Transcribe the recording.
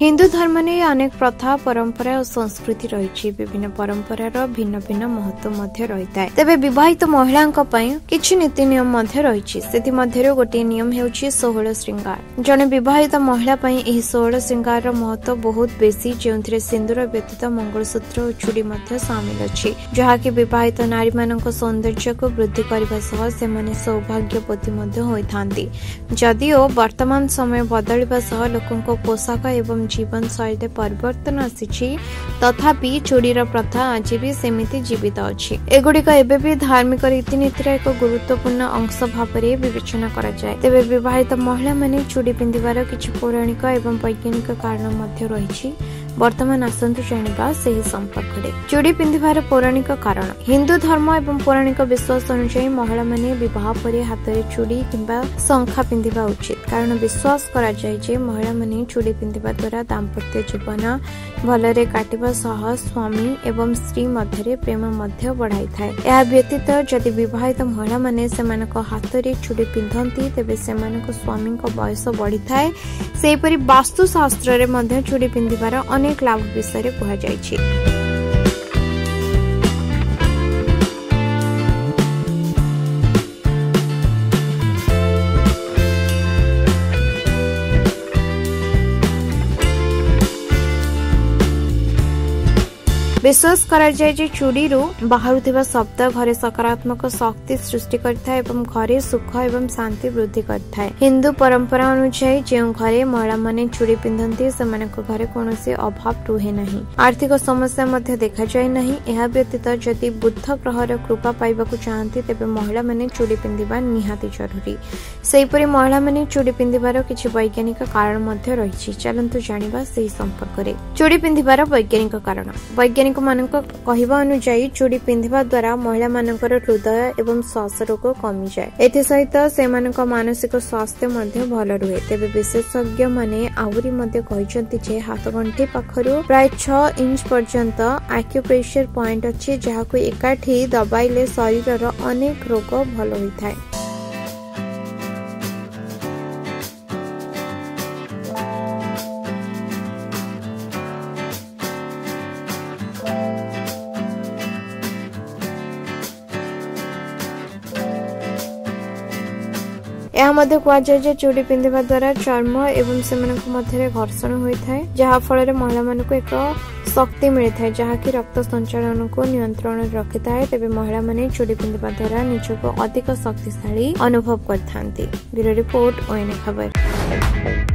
हिंदू धर्म ने अनेक प्रथा परंपरा और संस्कृति रही। विभिन्न परंपरार भिन्न भिन्न महत्व मध्य रही है। तेबे विवाहित महिला किछि नीति नियम से गोटे नियम हेउछि 16 श्रृंगार। जने विवाहित महिला एही 16 श्रृंगार महत्व बहुत बेसी, जेउथिरे सिंदूर व्यतीत मंगलसूत्र और चूड़ी मध्य शामिल अछि, जहाकि विवाहित नारी मानक सौंदर्य को वृद्धि करबा सह सेमाने सौभाग्यवती मध्य होइथांती। जदिओ वर्तमान समय बदलिबा सह लोकंको पोशाक एवं जीवन शैली परिवर्तन आसी, तथापि चूड़ीर प्रथा आज भी सेमिति जीवित अछि। एगुड़िक एबे भी धार्मिक रीतिनीतिर एक गुरुत्वपूर्ण अंश भाव में विवेचना करा जाय। तेबे विवाहित महिला माने चूड़ी पिंधिबार किछि पौराणिक एवं वैज्ञानिक कारण मध्य रहिछि। वर्तमान आसंतु जानिबा सेही संपर्क रे। चूड़ी पिंधिबार पौराणिक कारण। हिंदू धर्म एवं पौराणिक विश्वास अनुसार महिला माने विवाह पर हाथ रे चूड़ी किंबा शंखा पिंधिबा उचित, कारण विश्वास करा जाय जे महिला माने चूड़ी पिंधिबा द्वारा दाम्पत्य जीवन भलरे काटिबा सह स्वामी एवं स्त्री मध्य प्रेम मध्य बढ़ाई थाए। एहा व्यतीत जदि विवाहित महिला माने सेमानक हाथ रे चूड़ी पिंधंती तेबे सेमानक स्वामी को बयस बढ़ी थाए। सेहीपरि वास्तु शास्त्र रे मध्य चूड़ी पिंधिबार अनेक लाभ विषय कहा जायछि। विश्वास करा जाय जे चूड़ी रू बाहरुथिबा शब्द घरे सकारात्मक शक्ति सृष्टि करथाय एवं घरे सुख एवं शांति वृद्धि करथाय। हिंदू परंपरा अनुसार जेउ घरे महिला माने चूड़ी पिंधंती सेमानक घरे कोनोसी अभाव रुहे नहीं, आर्थिक समस्या मध्य देखा जाय नहीं। एहा व्यतीत जदि बुध ग्रहर कृपा पाइबाकू चाहंती तेबे महिला माने चूड़ी पिंधिबा निहाती जरूरी। सेहीपरि महिला माने चूड़ी पिंधिबार किछि वैज्ञानिक कारण मध्य रहिछि। चलंतु जानिबा सेही संपर्क रे। चूड़ी पिंधिबार वैज्ञानिक कारण। वैज्ञानिक मानक कहिबा अनुसार चूड़ी पिंधिबा द्वारा महिला मानकर हृदय एवं श्वास रोग कमी जाए। एथि सहित सेमानक मानसिक स्वास्थ्य मध्य भल रुहे। तेबे विशेषज्ञ माने आहुरी मध्य कहिसंती जे हाथ गंठी पाखरु प्राय 6 इंच पर्यंत एक्यूप्रेशर पॉइंट अछि, जहाको एकाठी दबाइले शरीरर अनेक रोग भल होइथाय। यह मध्य कह जाए जे चूड़ी पिंधिबा द्वारा चर्म एवं सेमानक मध्य घर्षण होइथाय, जहा फल महिला मानक एक शक्ति मिलता है, जहाँकि रक्त संचालन को नियंत्रण रखिଥାଏ। तेबे महिला माने चूड़ी पिंधिबा द्वारा निजको अधिक शक्तिशाली अनुभव करथांती। ब्यूरो रिपोर्ट ओएनए खबर।